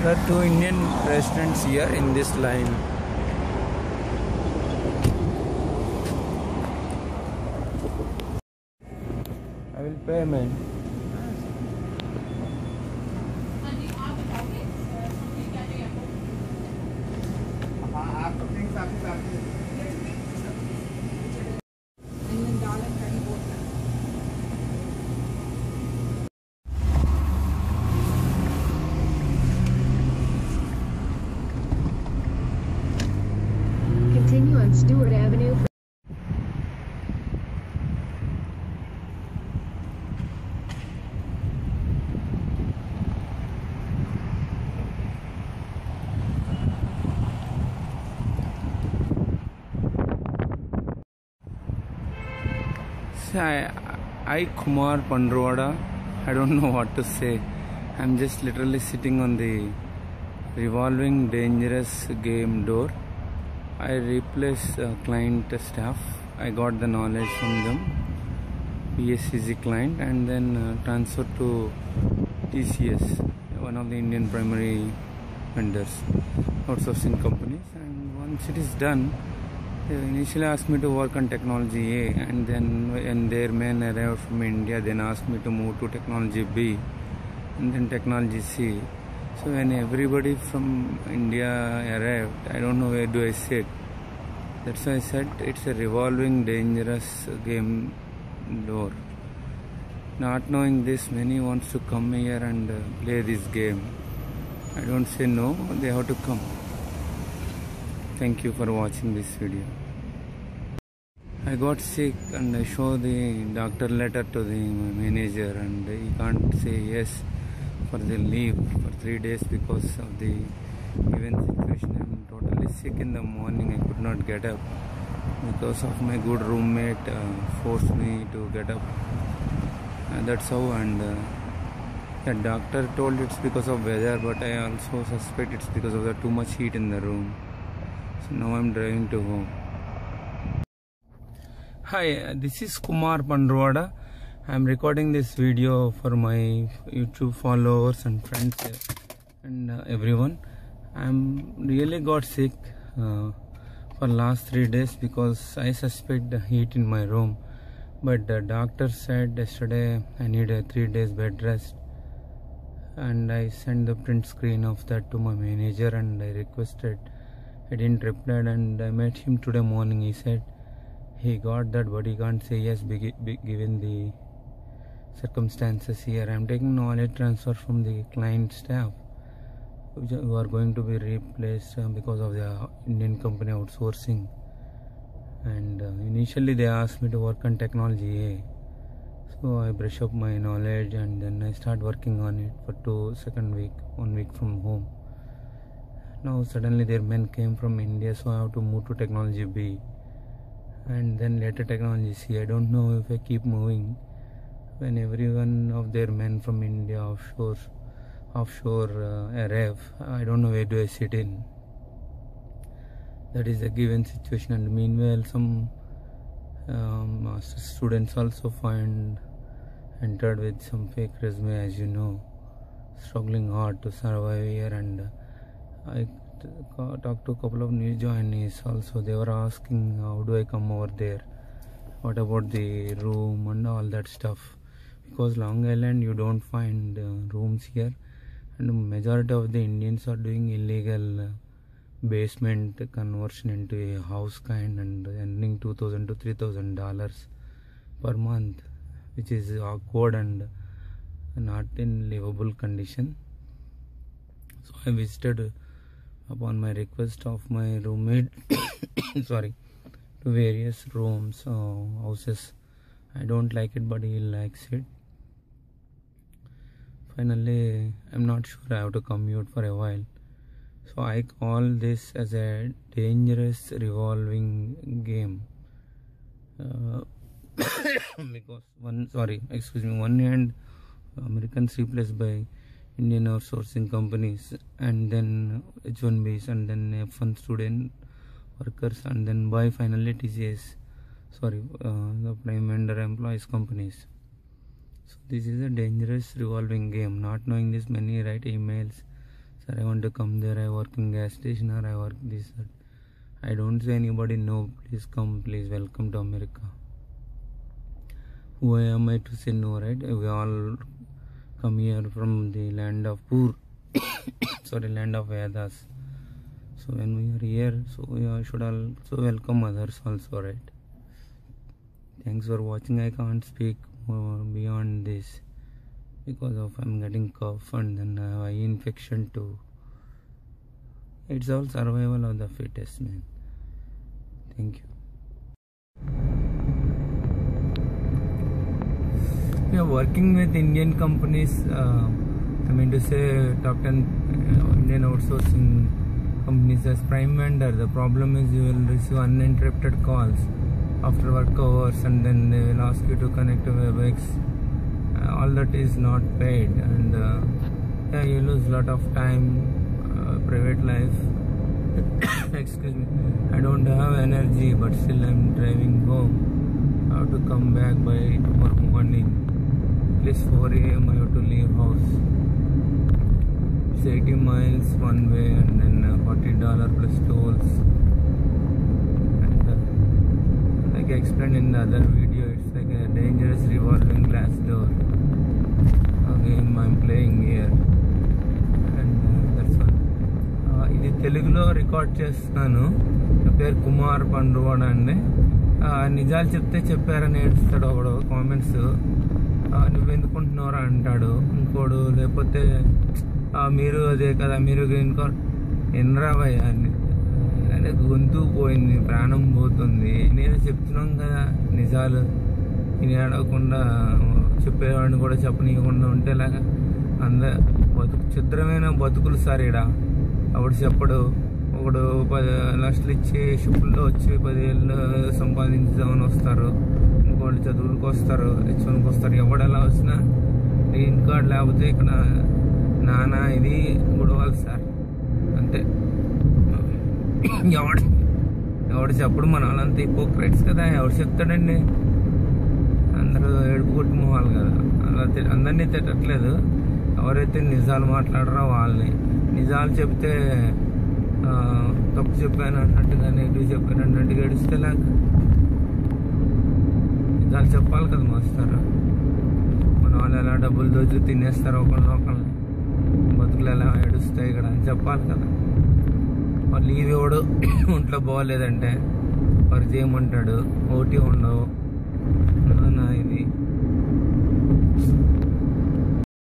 There are two Indian restaurants here in this line. I will pay, man. Continue on Stewart Avenue. I Kumar Pandroda. I don't know what to say. I'm just literally sitting on the revolving dangerous game door. I replace client staff. I got the knowledge from them, PSCG client, and then transfer to TCS, one of the Indian primary vendors, outsourcing companies. And once it is done, they initially asked me to work on technology A, and then when their men arrived from India, then asked me to move to technology B, and then technology C. So when everybody from India arrived, I don't know where do I sit. That's why I said it's a revolving dangerous game door. Not knowing this, many wants to come here and play this game. I don't say no, they have to come. Thank you for watching this video. I got sick and I showed the doctor letter to the manager, and he can't say yes for the leave for 3 days because of the given situation. I'm totally sick in the morning. I could not get up because of my good roommate forced me to get up. That's how. And the doctor told it's because of weather, but I also suspect it's because of the too much heat in the room. So now I'm driving to home. Hi, this is Kumar Pandroda. I'm recording this video for my YouTube followers and friends and everyone. I'm really got sick for last 3 days because I suspect the heat in my room. But the doctor said yesterday I need a 3 days bed rest. And I sent the print screen of that to my manager and I requested. I didn't reply, and I met him today morning. He said he got that, but he can't say yes given the circumstances here. I'm taking knowledge transfer from the client staff who are going to be replaced because of the Indian company outsourcing. And initially they asked me to work on technology A. So I brush up my knowledge and then I start working on it for 1 week from home. Now suddenly their men came from India, so I have to move to technology B and then later technology C. I don't know if I keep moving when every one of their men from India offshore arrive. I don't know where do I sit in. That is a given situation. And meanwhile some master students also entered with some fake resume, as you know, struggling hard to survive here. And I talked to a couple of new joinees also. They were asking how do I come over there, what about the room and all that stuff, because Long Island you don't find rooms here, and the majority of the Indians are doing illegal basement conversion into a house kind and earning $2,000 to $3,000 per month, which is awkward and not in livable condition. So I visited upon my request of my roommate sorry, to various rooms, houses. I don't like it, but he likes it. Finally, I'm not sure, I have to commute for a while. So I call this as a dangerous revolving game because one hand Americans replaced by Indian outsourcing companies, and then H1Bs, and then F1 student workers, and then by finally TCS, the prime vendor employees companies. So this is a dangerous revolving game. Not knowing this, many write emails sir, I want to come there, I work in gas station or I work this, that. I don't say anybody no, please come, please welcome to America. Who am I to say no, right? We all come here from the land of poor, sorry, land of Vedas. So when we are here, so we should also welcome others also, right? Thanks for watching. I can't speak more beyond this because of I'm getting cough and then I have eye infection too. It's all survival of the fittest, man. Thank you. We are working with Indian companies, I mean to say top 10 Indian outsourcing companies as prime vendor. The problem is you will receive uninterrupted calls after work hours and then they will ask you to connect to WebEx. All that is not paid and yeah, you lose a lot of time, private life. Excuse me, I don't have energy but still I'm driving home. I have to come back by tomorrow morning. At least 4 AM I have to leave house. It's 80 miles one way and then $40 plus tolls. And like I explained in the other video, it's like a dangerous revolving glass door. A game I'm playing here. And that's one. ఇది తెలుగులో record చేస్తున్నాను. నా పేరు కుమార్ పండువాడ అండి. నిజాలు చెప్తే చెప్పారని ఏడుస్తాడు ఒకడు కామెంట్స్. నువ్వెందుకుంటున్నారా అంటాడు ఇంకోడు, లేకపోతే మీరు అదే కదా మీరు ఇంకో ఎన్రావయ్యా అని గొంతు పోయింది, ప్రాణం పోతుంది. నేను చెప్తున్నాం కదా నిజాలు, నేను ఏడవకుండా చెప్పేవాడిని కూడా చెప్పనీయకుండా ఉంటేలాగా ఛిద్రమైన బతుకులు సార్ ఈడ. అప్పుడు చెప్పడు ఒకడు 10 లక్షలు ఇచ్చి షిప్పుల్లో వచ్చి 10 ఏళ్ళు సంపాదించుదామని వస్తారు, ఇంకోళ్ళు చదువులకు వస్తారు, H1కి వస్తారు. ఎవడెలా వచ్చినా గ్రీన్ కార్డ్ లేకపోతే ఇక్కడ నానా ఇది గొడవలు సార్ అంతే. ఎవడు చెప్పడు, మన వాళ్ళంతా హిపోక్రైట్స్ కదా. ఎవడు చెప్తాడండి? అందరూ ఏడుపు కొట్టి మొహాలు కదా. అలా అందరినీ తిట్టట్లేదు, ఎవరైతే నిజాలు మాట్లాడరో వాళ్ళని. నిజాలు చెప్తే తప్పు చెప్పాను అన్నట్టుగా, నెగిటివ్ చెప్పాను అన్నట్టుగా ఏడుస్తే లాగా నిజాలు చెప్పాలి కదా మాస్టర్. మన వాళ్ళు ఎలా డబ్బులు దోచి తినేస్తారు ఒకళ్ళని, బతుకులు ఎలా ఏడుస్తాయి ఇక్కడ అని చెప్పాలి కదా. వాళ్ళు లీవ్ ఇవ్వడు, ఒంట్లో బాగోలేదంటే వారు చేయమంటాడు, ఓటీ ఉండవు. ఇది